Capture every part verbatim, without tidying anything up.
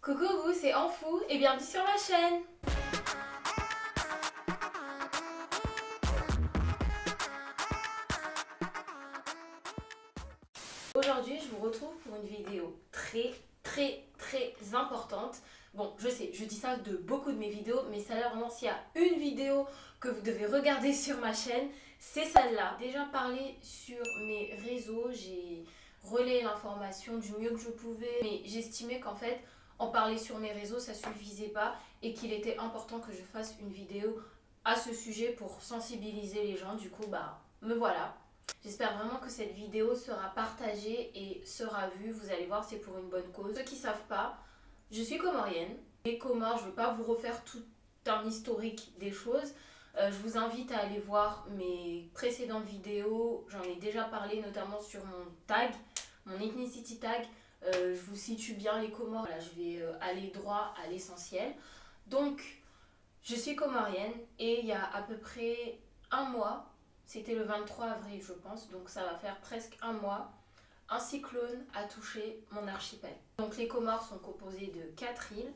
Coucou vous, c'est Anfou et bienvenue sur ma chaîne. Aujourd'hui, je vous retrouve pour une vidéo très très très importante. Bon, je sais, je dis ça de beaucoup de mes vidéos, mais celle-là, vraiment, s'il y a une vidéo que vous devez regarder sur ma chaîne, c'est celle-là. Déjà parlé sur mes réseaux, j'ai relayé l'information du mieux que je pouvais, mais j'estimais qu'en fait, en parler sur mes réseaux, ça suffisait pas et qu'il était important que je fasse une vidéo à ce sujet pour sensibiliser les gens. Du coup, bah, me voilà. J'espère vraiment que cette vidéo sera partagée et sera vue. Vous allez voir, c'est pour une bonne cause. Ceux qui ne savent pas, je suis comorienne. Les Comores, je ne vais pas vous refaire tout un historique des choses. Euh, je vous invite à aller voir mes précédentes vidéos. J'en ai déjà parlé notamment sur mon tag, mon ethnicity tag. Euh, je vous situe bien les Comores. Là, je vais euh, aller droit à l'essentiel. Donc, je suis comorienne et il y a à peu près un mois, c'était le vingt-trois avril je pense, donc ça va faire presque un mois, un cyclone a touché mon archipel. Donc les Comores sont composées de quatre îles.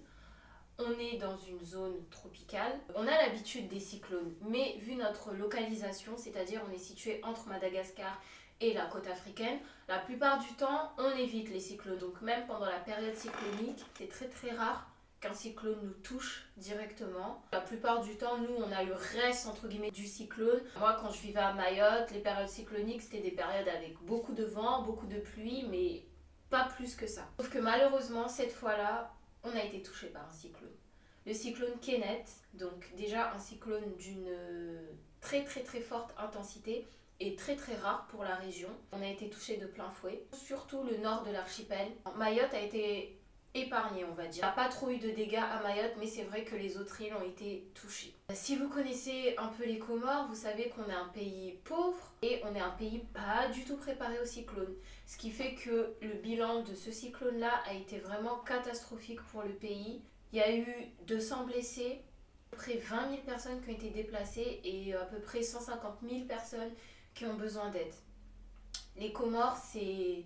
On est dans une zone tropicale. On a l'habitude des cyclones, mais vu notre localisation, c'est-à-dire on est situé entre Madagascar et la côte africaine, la plupart du temps, on évite les cyclones. Donc même pendant la période cyclonique, c'est très très rare qu'un cyclone nous touche directement. La plupart du temps, nous, on a le reste, entre guillemets, du cyclone. Moi, quand je vivais à Mayotte, les périodes cycloniques, c'était des périodes avec beaucoup de vent, beaucoup de pluie, mais pas plus que ça. Sauf que malheureusement, cette fois-là, on a été touché par un cyclone. Le cyclone Kenneth, donc déjà un cyclone d'une très très très forte intensité et très très rare pour la région. On a été touché de plein fouet, surtout le nord de l'archipel. Mayotte a été épargné, on va dire. Il n'y a pas trop eu de dégâts à Mayotte, mais c'est vrai que les autres îles ont été touchées. Si vous connaissez un peu les Comores, vous savez qu'on est un pays pauvre et on est un pays pas du tout préparé au cyclone. Ce qui fait que le bilan de ce cyclone-là a été vraiment catastrophique pour le pays. Il y a eu deux cents blessés, à peu près vingt mille personnes qui ont été déplacées et à peu près cent cinquante mille personnes qui ont besoin d'aide. Les Comores, c'est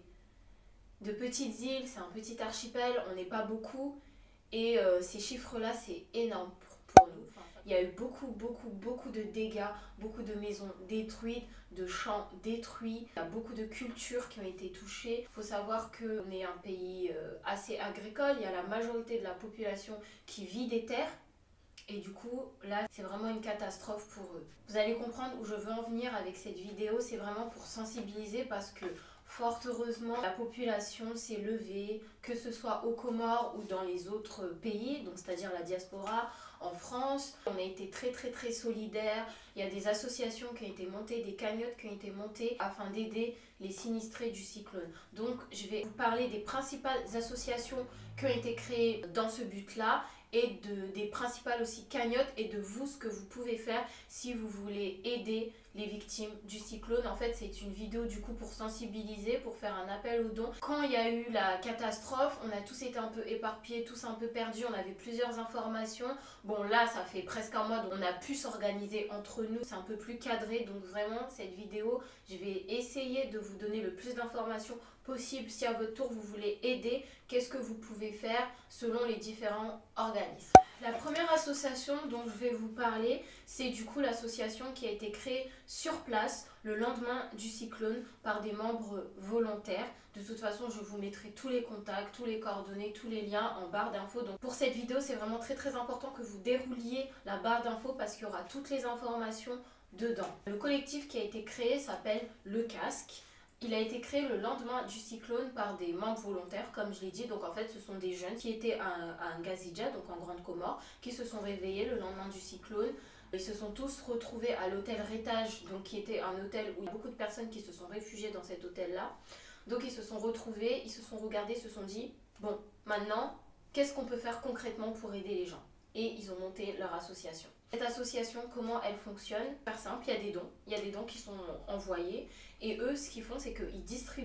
de petites îles, c'est un petit archipel, on n'est pas beaucoup et euh, ces chiffres-là, c'est énorme pour, pour nous. Il y a eu beaucoup, beaucoup, beaucoup de dégâts, beaucoup de maisons détruites, de champs détruits, il y a beaucoup de cultures qui ont été touchées. Il faut savoir qu'on est un pays euh, assez agricole, il y a la majorité de la population qui vit des terres. Et du coup, là, c'est vraiment une catastrophe pour eux. Vous allez comprendre où je veux en venir avec cette vidéo, c'est vraiment pour sensibiliser parce que fort heureusement, la population s'est levée, que ce soit aux Comores ou dans les autres pays, donc c'est-à-dire la diaspora, en France. On a été très très très solidaires. Il y a des associations qui ont été montées, des cagnottes qui ont été montées afin d'aider les sinistrés du cyclone. Donc je vais vous parler des principales associations qui ont été créées dans ce but-là et de, des principales aussi cagnottes et de vous ce que vous pouvez faire si vous voulez aider les victimes du cyclone. En fait, c'est une vidéo du coup pour sensibiliser, pour faire un appel aux dons. Quand il y a eu la catastrophe, on a tous été un peu éparpillés, tous un peu perdus, on avait plusieurs informations. Bon là, ça fait presque un mois, donc on a pu s'organiser entre nous, c'est un peu plus cadré. Donc vraiment, cette vidéo, je vais essayer de vous donner le plus d'informations possible. Si à votre tour vous voulez aider, qu'est-ce que vous pouvez faire selon les différents organismes. La première association dont je vais vous parler, c'est du coup l'association qui a été créée sur place le lendemain du cyclone par des membres volontaires. De toute façon, je vous mettrai tous les contacts, tous les coordonnées, tous les liens en barre d'infos. Donc pour cette vidéo, c'est vraiment très très important que vous dérouliez la barre d'infos parce qu'il y aura toutes les informations dedans. Le collectif qui a été créé s'appelle Le Casque. Il a été créé le lendemain du cyclone par des membres volontaires, comme je l'ai dit. Donc en fait, ce sont des jeunes qui étaient à, à Ngazidja, donc en Grande Comore, qui se sont réveillés le lendemain du cyclone. Ils se sont tous retrouvés à l'hôtel Rétage, donc qui était un hôtel où il y a beaucoup de personnes qui se sont réfugiées dans cet hôtel-là. Donc ils se sont retrouvés, ils se sont regardés, se sont dit, bon, maintenant, qu'est-ce qu'on peut faire concrètement pour aider les gens? Et ils ont monté leur association. Cette association, comment elle fonctionne? Super simple, il y a des dons. Il y a des dons qui sont envoyés. Et eux, ce qu'ils font, c'est qu'ils distribuent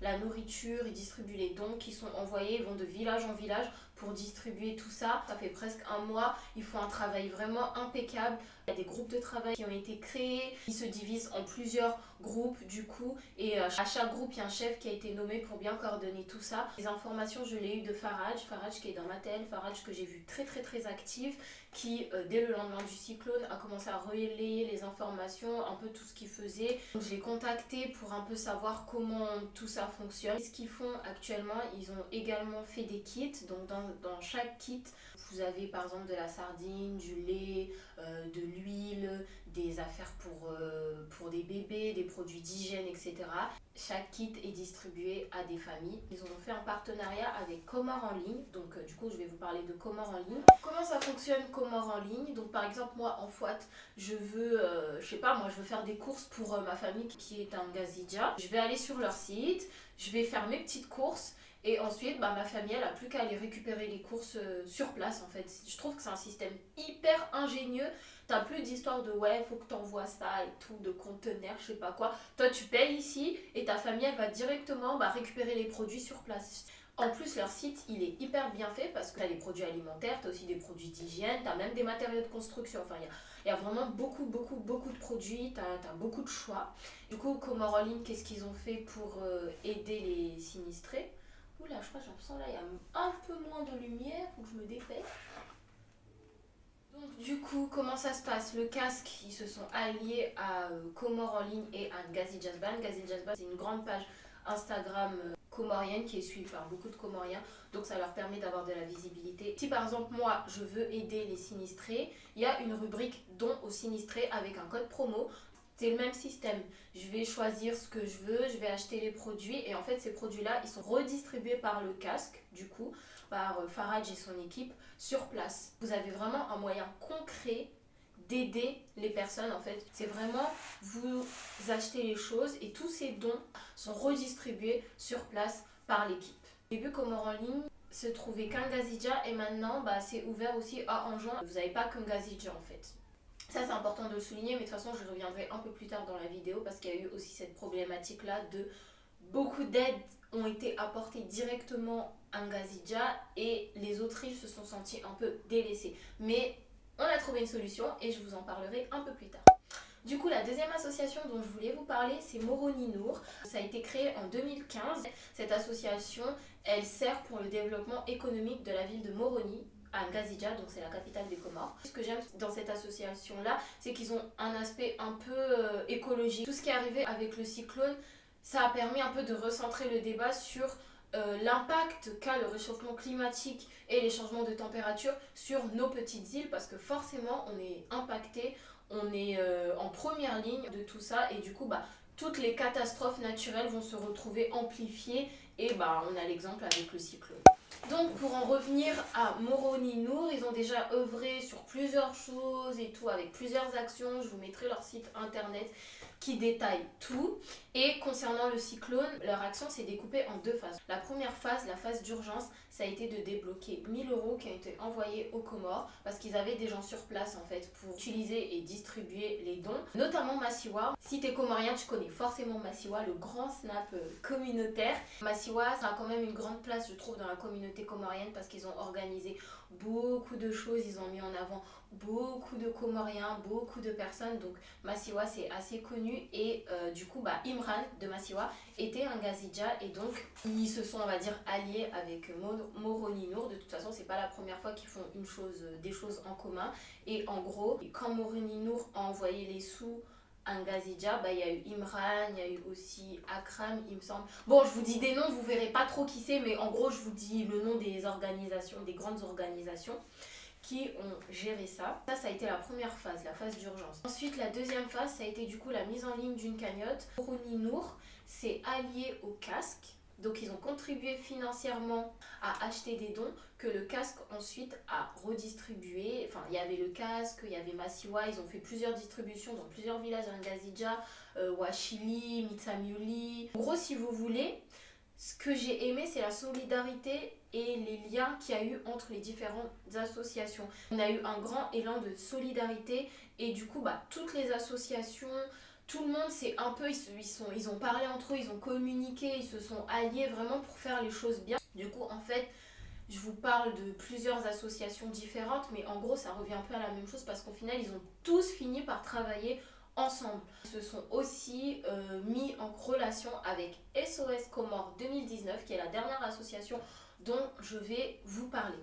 la nourriture, ils distribuent les dons qui sont envoyés, ils vont de village en village pour distribuer tout ça. Ça fait presque un mois, ils font un travail vraiment impeccable. Il y a des groupes de travail qui ont été créés, ils se divisent en plusieurs groupes du coup, et à chaque groupe il y a un chef qui a été nommé pour bien coordonner tout ça. Les informations je l'ai eu de Faraj, Faraj qui est dans ma tête, Faraj que j'ai vu très très très active, qui euh, dès le lendemain du cyclone a commencé à relayer les informations, un peu tout ce qu'il faisait. Donc, je l'ai contacté pour un peu savoir comment tout ça fonctionne. Ce qu'ils font actuellement, ils ont également fait des kits, donc dans, dans chaque kit vous avez par exemple de la sardine, du lait, euh, de l'huile, des affaires pour, euh, pour des bébés, des produits d'hygiène, et cetera. Chaque kit est distribué à des familles. Ils ont fait un partenariat avec Comore en ligne. Donc euh, du coup, je vais vous parler de Comore en ligne. Comment ça fonctionne Comore en ligne? Donc par exemple, moi en Fouad, je veux, euh, je sais pas, moi je veux faire des courses pour euh, ma famille qui est un Gazidja. Je vais aller sur leur site, je vais faire mes petites courses. Et ensuite, bah, ma famille, elle n'a plus qu'à aller récupérer les courses euh, sur place en fait. Je trouve que c'est un système hyper ingénieux. T'as plus d'histoire de ouais, faut que t'envoies ça et tout, de conteneurs, je sais pas quoi. Toi, tu payes ici et ta famille, elle va directement bah, récupérer les produits sur place. En plus, leur site, il est hyper bien fait parce que t'as des produits alimentaires, t'as aussi des produits d'hygiène, t'as même des matériaux de construction. Enfin, il y a, il y a vraiment beaucoup, beaucoup, beaucoup de produits, t'as as beaucoup de choix. Du coup, Comore en ligne, qu'est-ce qu'ils ont fait pour euh, aider les sinistrés? Oula, je crois que j'ai l'impression là, il y a un peu moins de lumière, faut que je me dépêche. Donc du coup, comment ça se passe? Le casque, ils se sont alliés à euh, Comore en ligne et à Gazidja Ban. Gazidja Ban, c'est une grande page Instagram euh, comorienne qui est suivie par beaucoup de Comoriens. Donc ça leur permet d'avoir de la visibilité. Si par exemple moi, je veux aider les sinistrés, il y a une rubrique dons aux sinistrés avec un code promo. C'est le même système. Je vais choisir ce que je veux, je vais acheter les produits et en fait ces produits-là, ils sont redistribués par le casque, du coup, par Faraj et son équipe sur place. Vous avez vraiment un moyen concret d'aider les personnes en fait. C'est vraiment, vous achetez les choses et tous ces dons sont redistribués sur place par l'équipe. Au début, Comore en ligne se trouvait qu'un Gazidja et maintenant, bah, c'est ouvert aussi à Anjan. Vous n'avez pas qu'un Gazidja en fait. Ça c'est important de le souligner, mais de toute façon je reviendrai un peu plus tard dans la vidéo parce qu'il y a eu aussi cette problématique là de beaucoup d'aides ont été apportées directement à Gazidja et les autres îles se sont senties un peu délaissées. Mais on a trouvé une solution et je vous en parlerai un peu plus tard. Du coup, la deuxième association dont je voulais vous parler, c'est Moroni Nour. Ça a été créé en deux mille quinze. Cette association, elle sert pour le développement économique de la ville de Moroni, à Gazidja, donc c'est la capitale des Comores. Ce que j'aime dans cette association-là, c'est qu'ils ont un aspect un peu euh, écologique. Tout ce qui est arrivé avec le cyclone, ça a permis un peu de recentrer le débat sur euh, l'impact qu'a le réchauffement climatique et les changements de température sur nos petites îles, parce que forcément, on est impacté, on est euh, en première ligne de tout ça, et du coup, bah, toutes les catastrophes naturelles vont se retrouver amplifiées, et bah, on a l'exemple avec le cyclone. Donc pour en revenir à Moroni Nour, ils ont déjà œuvré sur plusieurs choses et tout, avec plusieurs actions. Je vous mettrai leur site internet qui détaille tout. Et concernant le cyclone, leur action s'est découpée en deux phases. La première phase, la phase d'urgence, ça a été de débloquer mille euros qui ont été envoyés aux Comores parce qu'ils avaient des gens sur place en fait pour utiliser et distribuer les dons, notamment Massiwa. Si t'es comorien, tu connais forcément Massiwa, le grand snap communautaire. Massiwa, ça a quand même une grande place, je trouve, dans la communauté comorienne parce qu'ils ont organisé beaucoup de choses, ils ont mis en avant beaucoup de Comoriens, beaucoup de personnes, donc Massiwa c'est assez connu et euh, du coup bah, Imran de Massiwa était un Gazidja et donc ils se sont on va dire alliés avec Moroni Nour. De toute façon c'est pas la première fois qu'ils font une chose, des choses en commun et en gros quand Moroni Nour a envoyé les sous un Gazidja, bah, il y a eu Imran, il y a eu aussi Akram, il me semble. Bon, je vous dis des noms, vous verrez pas trop qui c'est, mais en gros, je vous dis le nom des organisations, des grandes organisations qui ont géré ça. Ça, ça a été la première phase, la phase d'urgence. Ensuite, la deuxième phase, ça a été du coup la mise en ligne d'une cagnotte. Moroni Nour s'est allié au casque. Donc ils ont contribué financièrement à acheter des dons que le casque ensuite a redistribué. Enfin, il y avait le casque, il y avait Massiwa, ils ont fait plusieurs distributions dans plusieurs villages en Gazidja, euh, Wachili, Mitsamiuli. En gros, si vous voulez, ce que j'ai aimé, c'est la solidarité et les liens qu'il y a eu entre les différentes associations. On a eu un grand élan de solidarité et du coup, bah, toutes les associations, tout le monde c'est un peu, ils, se, ils, sont, ils ont parlé entre eux, ils ont communiqué, ils se sont alliés vraiment pour faire les choses bien. Du coup en fait je vous parle de plusieurs associations différentes, mais en gros ça revient un peu à la même chose parce qu'au final ils ont tous fini par travailler ensemble. Ils se sont aussi euh, mis en relation avec S O S Comores deux mille dix-neuf qui est la dernière association dont je vais vous parler.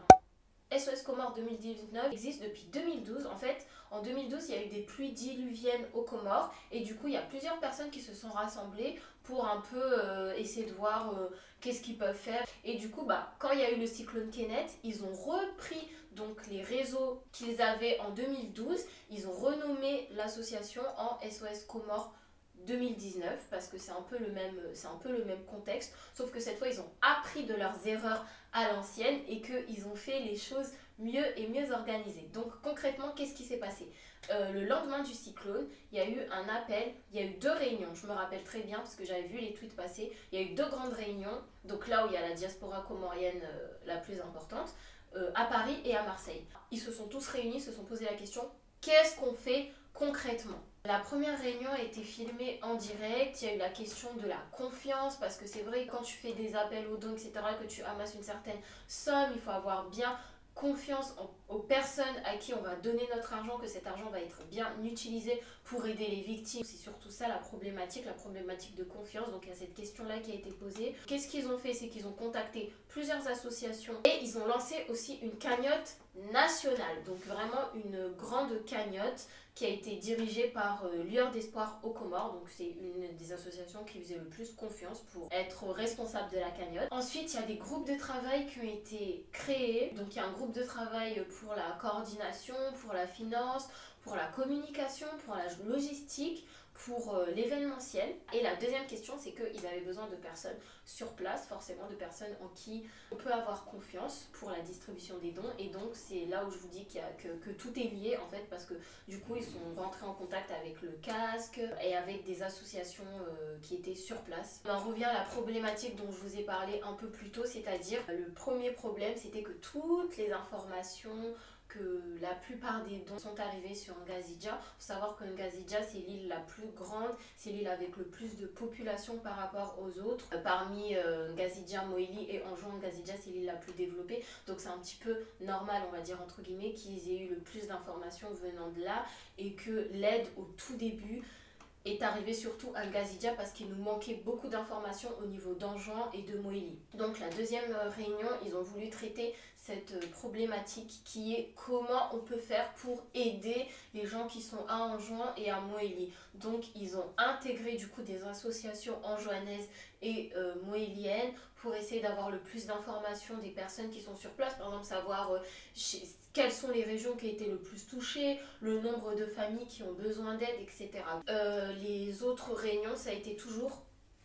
S O S Comores deux mille dix-neuf existe depuis deux mille douze. En fait, en deux mille douze, il y a eu des pluies diluviennes aux Comores et du coup, il y a plusieurs personnes qui se sont rassemblées pour un peu euh, essayer de voir euh, qu'est-ce qu'ils peuvent faire. Et du coup, bah, quand il y a eu le cyclone Kenneth, ils ont repris donc les réseaux qu'ils avaient en deux mille douze. Ils ont renommé l'association en S O S Comores deux mille dix-neuf parce que c'est un peu le même c'est un peu le même contexte, sauf que cette fois ils ont appris de leurs erreurs à l'ancienne et qu'ils ont fait les choses mieux et mieux organisées. Donc concrètement, qu'est-ce qui s'est passé? euh, Le lendemain du cyclone, il y a eu un appel, il y a eu deux réunions, je me rappelle très bien parce que j'avais vu les tweets passer. Il y a eu deux grandes réunions, donc là où il y a la diaspora comorienne euh, la plus importante, euh, à Paris et à Marseille. Ils se sont tous réunis, se sont posé la question, qu'est-ce qu'on fait concrètement? La première réunion a été filmée en direct, il y a eu la question de la confiance parce que c'est vrai que quand tu fais des appels aux dons, et cetera, que tu amasses une certaine somme, il faut avoir bien confiance en, aux personnes à qui on va donner notre argent, que cet argent va être bien utilisé pour aider les victimes. C'est surtout ça la problématique, la problématique de confiance. Donc il y a cette question-là qui a été posée. Qu'est-ce qu'ils ont fait? C'est qu'ils ont contacté plusieurs associations et ils ont lancé aussi une cagnotte nationale. Donc vraiment une grande cagnotte qui a été dirigée par euh, Lueur d'Espoir aux Comores. Donc c'est une des associations qui faisait le plus confiance pour être responsable de la cagnotte. Ensuite, il y a des groupes de travail qui ont été créés. Donc il y a un groupe de travail pour la coordination, pour la finance, pour la communication, pour la logistique, pour euh, l'événementiel. Et la deuxième question, c'est qu'ils avaient besoin de personnes sur place, forcément de personnes en qui on peut avoir confiance pour la distribution des dons. Et donc c'est là où je vous dis qu'il y a, que, que tout est lié en fait, parce que du coup ils sont rentrés en contact avec le casque et avec des associations euh, qui étaient sur place. On en revient à la problématique dont je vous ai parlé un peu plus tôt, c'est-à-dire le premier problème c'était que toutes les informations, que la plupart des dons sont arrivés sur Ngazidja. Il faut savoir que Ngazidja c'est l'île la plus grande, c'est l'île avec le plus de population par rapport aux autres. Euh, parmi euh, Ngazidja, Moïli et Anjouan, Ngazidja c'est l'île la plus développée, donc c'est un petit peu normal, on va dire entre guillemets, qu'ils aient eu le plus d'informations venant de là et que l'aide au tout début est arrivée surtout à Ngazidja parce qu'il nous manquait beaucoup d'informations au niveau d'Anjouan et de Moïli. Donc la deuxième réunion, ils ont voulu traiter cette problématique qui est comment on peut faire pour aider les gens qui sont à Anjouan et à Moïli. Donc ils ont intégré du coup des associations anjouanaises et euh, moéliennes pour essayer d'avoir le plus d'informations des personnes qui sont sur place, par exemple savoir euh, chez, quelles sont les régions qui ont été le plus touchées, le nombre de familles qui ont besoin d'aide, et cetera. Euh, les autres réunions, ça a été toujours...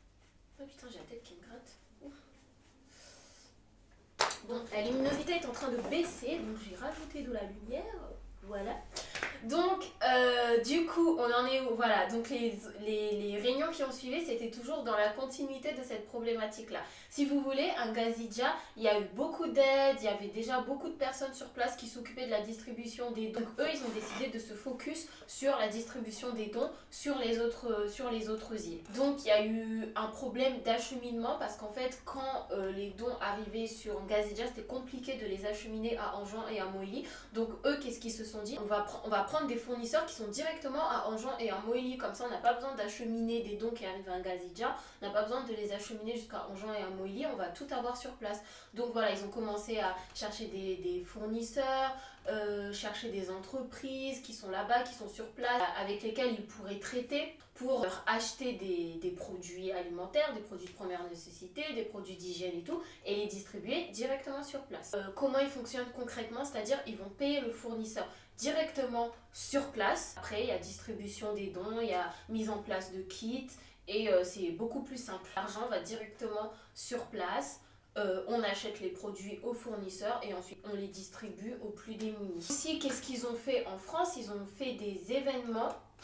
Oh putain, j'ai la tête qui me gratte. Ouf. Bon, la luminosité est en train de baisser, donc j'ai rajouté de la lumière, voilà. Donc, euh, du coup, on en est où? Voilà, donc les, les, les réunions qui ont suivi, c'était toujours dans la continuité de cette problématique-là. Si vous voulez, à Ngazidja, il y a eu beaucoup d'aides, il y avait déjà beaucoup de personnes sur place qui s'occupaient de la distribution des dons. Donc, eux, ils ont décidé de se focus sur la distribution des dons sur les autres, sur les autres îles. Donc, il y a eu un problème d'acheminement parce qu'en fait, quand euh, les dons arrivaient sur Ngazidja, c'était compliqué de les acheminer à Anjouan et à Moïli. Donc, eux, qu'est-ce qu'ils se sont dit? On va, on va prendre des fournisseurs qui sont directement à Anjouan et à Moïli, comme ça on n'a pas besoin d'acheminer des dons qui arrivent à Ngazidja, on n'a pas besoin de les acheminer jusqu'à Anjouan et à Moïli, on va tout avoir sur place. Donc voilà, ils ont commencé à chercher des, des fournisseurs, euh, chercher des entreprises qui sont là-bas, qui sont sur place, avec lesquelles ils pourraient traiter pour leur acheter des, des produits alimentaires, des produits de première nécessité, des produits d'hygiène et tout, et les distribuer directement sur place. Euh, comment ils fonctionnent concrètement? C'est-à-dire ils vont payer le fournisseur directement sur place. Après, il y a distribution des dons, il y a mise en place de kits et euh, c'est beaucoup plus simple. L'argent va directement sur place. Euh, on achète les produits aux fournisseurs et ensuite on les distribue aux plus démunis. Aussi, qu'est-ce qu'ils ont fait en France? Ils ont fait des événements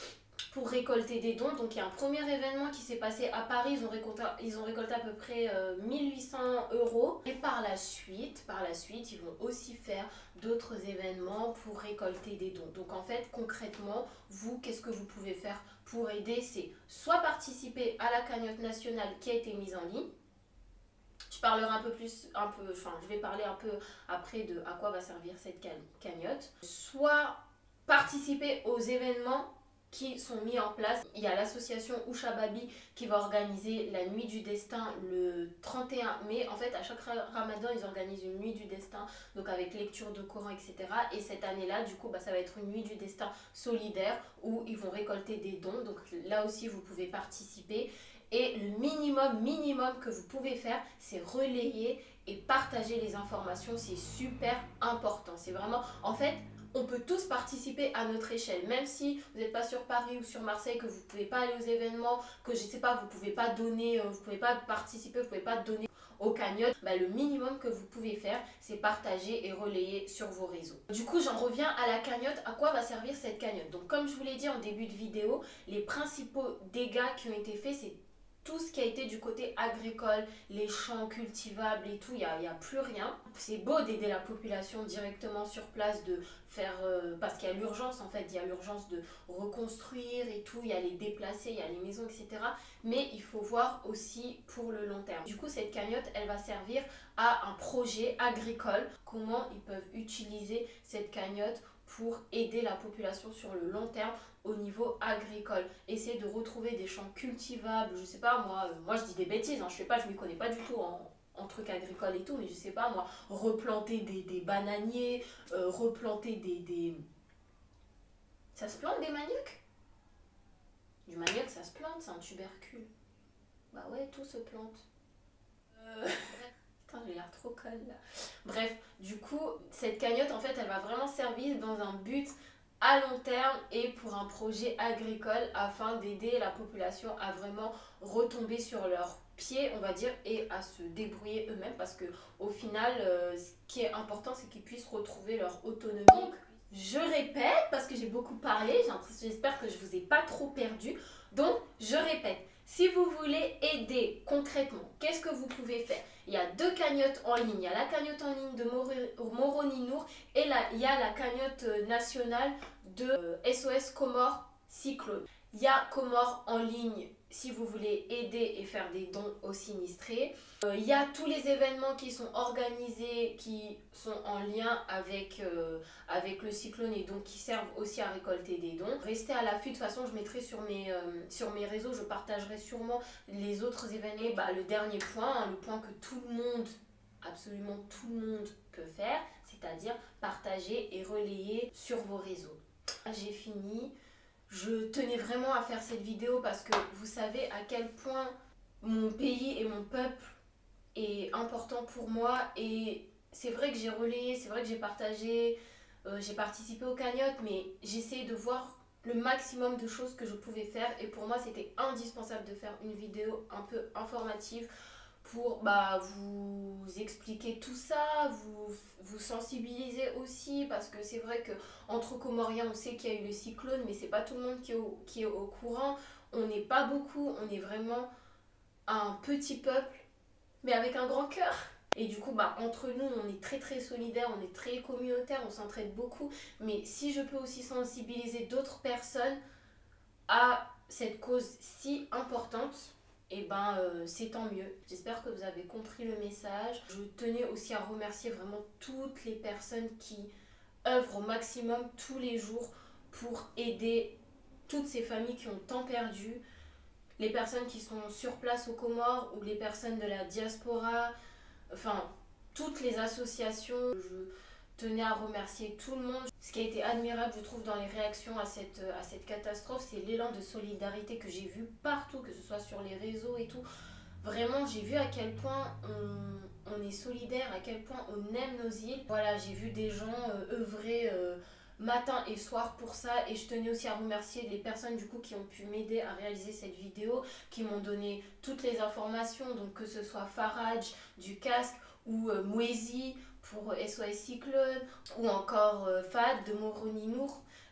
pour récolter des dons. Donc il y a un premier événement qui s'est passé à Paris, ils ont récolté, ils ont récolté à peu près euh, mille huit cents euros. Et par la suite, par la suite, ils vont aussi faire d'autres événements pour récolter des dons. Donc en fait, concrètement, vous, qu'est-ce que vous pouvez faire pour aider? C'est soit participer à la cagnotte nationale qui a été mise en ligne. Je parlerai un peu plus, un peu, enfin je vais parler un peu après de à quoi va servir cette cagnotte. Soit participer aux événements qui sont mis en place. Il y a l'association Ushababi qui va organiser la nuit du destin le trente et un mai. En fait, à chaque ramadan, ils organisent une nuit du destin, donc avec lecture de Coran, et cetera. Et cette année-là, du coup, bah, ça va être une nuit du destin solidaire où ils vont récolter des dons. Donc là aussi, vous pouvez participer. Et le minimum, minimum que vous pouvez faire, c'est relayer et partager les informations. C'est super important. C'est vraiment, en fait, on peut tous participer à notre échelle, même si vous n'êtes pas sur Paris ou sur Marseille, que vous ne pouvez pas aller aux événements, que je ne sais pas, vous ne pouvez pas donner, vous ne pouvez pas participer, vous ne pouvez pas donner aux cagnottes, bah, le minimum que vous pouvez faire, c'est partager et relayer sur vos réseaux. Du coup, j'en reviens à la cagnotte. À quoi va servir cette cagnotte? Donc, comme je vous l'ai dit en début de vidéo, les principaux dégâts qui ont été faits, c'est tout ce qui a été du côté agricole, les champs cultivables et tout, il n'y a, a plus rien. C'est beau d'aider la population directement sur place, de faire, euh, parce qu'il y a l'urgence en fait, il y a l'urgence de reconstruire et tout, il y a les déplacer, il y a les maisons, et cetera. Mais il faut voir aussi pour le long terme. Du coup, cette cagnotte, elle va servir à un projet agricole. Comment ils peuvent utiliser cette cagnotte pour aider la population sur le long terme au niveau agricole. Essayer de retrouver des champs cultivables, je sais pas moi, euh, moi je dis des bêtises, hein, je sais pas, je m'y connais pas du tout en, en trucs agricoles et tout, mais je sais pas moi, replanter des, des bananiers, euh, replanter des, des... Ça se plante des maniocs? Du manioc ça se plante, c'est un tubercule. Bah ouais, tout se plante. Euh... Putain, j'ai l'air trop conne là. Bref, du coup, cette cagnotte, en fait, elle va vraiment servir dans un but à long terme et pour un projet agricole afin d'aider la population à vraiment retomber sur leurs pieds, on va dire, et à se débrouiller eux-mêmes parce que au final, euh, ce qui est important, c'est qu'ils puissent retrouver leur autonomie. Donc, je répète, parce que j'ai beaucoup parlé, j'espère que je vous ai pas trop perdu. Donc, je répète. Si vous voulez aider concrètement, qu'est-ce que vous pouvez faire? Il y a deux cagnottes en ligne. Il y a la cagnotte en ligne de Moroni Nour et là, il y a la cagnotte nationale de S O S Comores Cyclone. Il y a Comores en ligne si vous voulez aider et faire des dons aux sinistrés. Euh, il y a tous les événements qui sont organisés, qui sont en lien avec, euh, avec le cyclone et donc qui servent aussi à récolter des dons. Restez à l'affût, de toute façon je mettrai sur mes, euh, sur mes réseaux, je partagerai sûrement les autres événements. Bah, le dernier point, hein, le point que tout le monde, absolument tout le monde peut faire, c'est-à-dire partager et relayer sur vos réseaux. J'ai fini. Je tenais vraiment à faire cette vidéo parce que vous savez à quel point mon pays et mon peuple est important pour moi. Et c'est vrai que j'ai relayé, c'est vrai que j'ai partagé, euh, j'ai participé aux cagnottes, mais j'essayais de voir le maximum de choses que je pouvais faire. Et pour moi, c'était indispensable de faire une vidéo un peu informative pour bah, vous expliquer tout ça, vous, vous sensibiliser aussi, parce que c'est vrai qu'entre Comoriens, on sait qu'il y a eu le cyclone, mais c'est pas tout le monde qui est au, qui est au courant. On n'est pas beaucoup, on est vraiment un petit peuple, mais avec un grand cœur. Et du coup, bah, entre nous, on est très très solidaires, on est très communautaires, on s'entraide beaucoup. Mais si je peux aussi sensibiliser d'autres personnes à cette cause si importante, et eh ben euh, c'est tant mieux. J'espère que vous avez compris le message. Je tenais aussi à remercier vraiment toutes les personnes qui œuvrent au maximum tous les jours pour aider toutes ces familles qui ont tant perdu, les personnes qui sont sur place aux Comores ou les personnes de la diaspora, enfin toutes les associations. Je tenais à remercier tout le monde. Ce qui a été admirable, je trouve, dans les réactions à cette, à cette catastrophe, c'est l'élan de solidarité que j'ai vu partout, que ce soit sur les réseaux et tout. Vraiment, j'ai vu à quel point on, on est solidaire, à quel point on aime nos îles. Voilà, j'ai vu des gens euh, œuvrer euh, matin et soir pour ça. Et je tenais aussi à remercier les personnes du coup qui ont pu m'aider à réaliser cette vidéo, qui m'ont donné toutes les informations, donc que ce soit Faraj du casque ou euh, Mouezi pour S O S Cyclone, ou encore euh, Fad de Moroni Nour.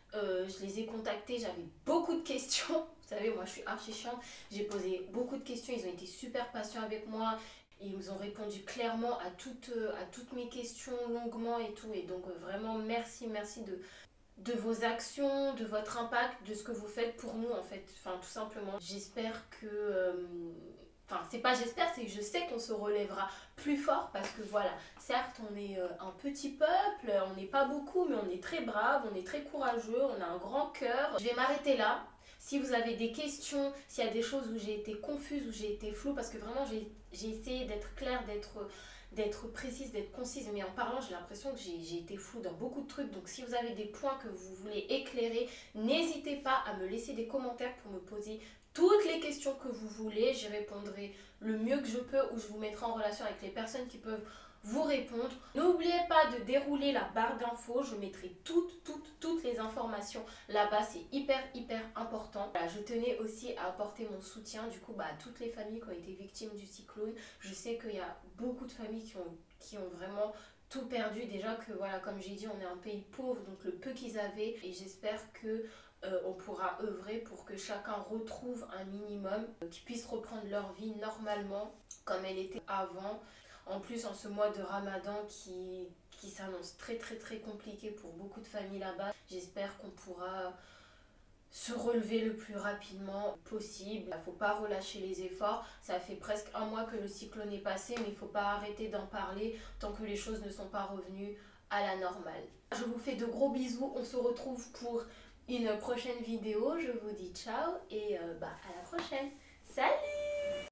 Euh, je les ai contactés, j'avais beaucoup de questions. Vous savez, moi je suis archi chiante. J'ai posé beaucoup de questions, ils ont été super patients avec moi. Ils nous ont répondu clairement à toutes, euh, à toutes mes questions longuement et tout. Et donc euh, vraiment merci, merci de, de vos actions, de votre impact, de ce que vous faites pour nous en fait. Enfin tout simplement. J'espère que... euh, Enfin, c'est pas j'espère, c'est que je sais qu'on se relèvera plus fort parce que voilà, certes, on est euh, un petit peuple, on n'est pas beaucoup, mais on est très brave, on est très courageux, on a un grand cœur. Je vais m'arrêter là. Si vous avez des questions, s'il y a des choses où j'ai été confuse, où j'ai été floue, parce que vraiment j'ai j'ai essayé d'être claire, d'être d'être précise, d'être concise, mais en parlant j'ai l'impression que j'ai j'ai été floue dans beaucoup de trucs. Donc si vous avez des points que vous voulez éclairer, n'hésitez pas à me laisser des commentaires pour me poser toutes les questions que vous voulez. J'y répondrai le mieux que je peux ou je vous mettrai en relation avec les personnes qui peuvent vous répondre. N'oubliez pas de dérouler la barre d'infos, je mettrai toutes, toutes, toutes les informations là-bas, c'est hyper, hyper important. Voilà, je tenais aussi à apporter mon soutien du coup bah, à toutes les familles qui ont été victimes du cyclone. Je sais qu'il y a beaucoup de familles qui ont, qui ont vraiment tout perdu. Déjà que voilà, comme j'ai dit, on est un pays pauvre, donc le peu qu'ils avaient, et j'espère que Euh, on pourra œuvrer pour que chacun retrouve un minimum, euh, qu'ils puissent reprendre leur vie normalement comme elle était avant. En plus, en ce mois de Ramadan qui, qui s'annonce très très très compliqué pour beaucoup de familles là-bas, j'espère qu'on pourra se relever le plus rapidement possible. Il ne faut pas relâcher les efforts. Ça fait presque un mois que le cyclone est passé, mais il ne faut pas arrêter d'en parler tant que les choses ne sont pas revenues à la normale. Je vous fais de gros bisous. On se retrouve pour une prochaine vidéo. Je vous dis ciao et euh, bah, à la prochaine. Salut!